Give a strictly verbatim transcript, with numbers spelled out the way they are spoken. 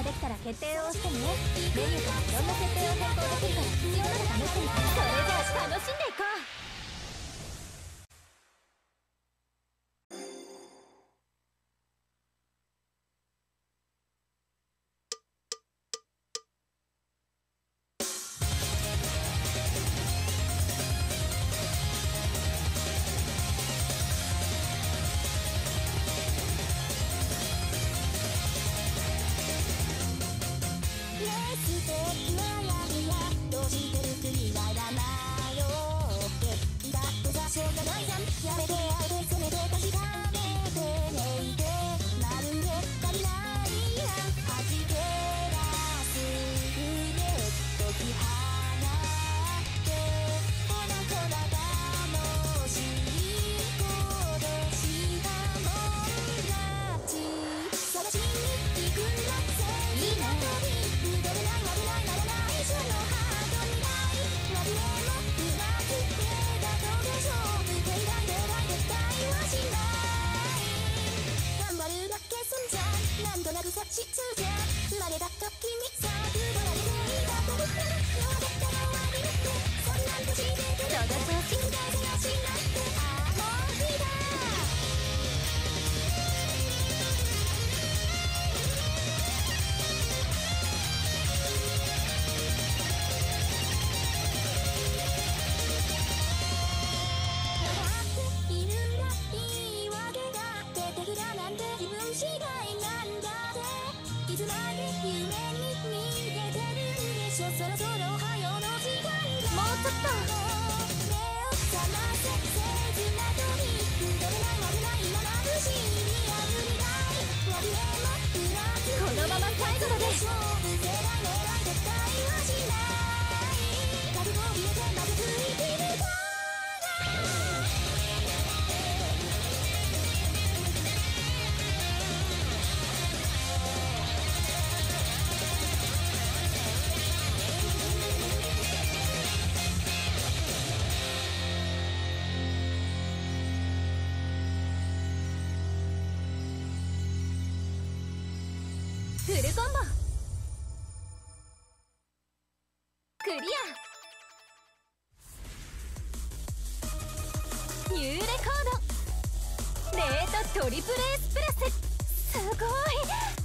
できたら決定を押してね。メニューからいろんな設定を変更できるから必要なら試してみて。それじゃあ楽しんでいこう。フルコンボクリア。ニューレコードレートトリプルエスプレス。すごい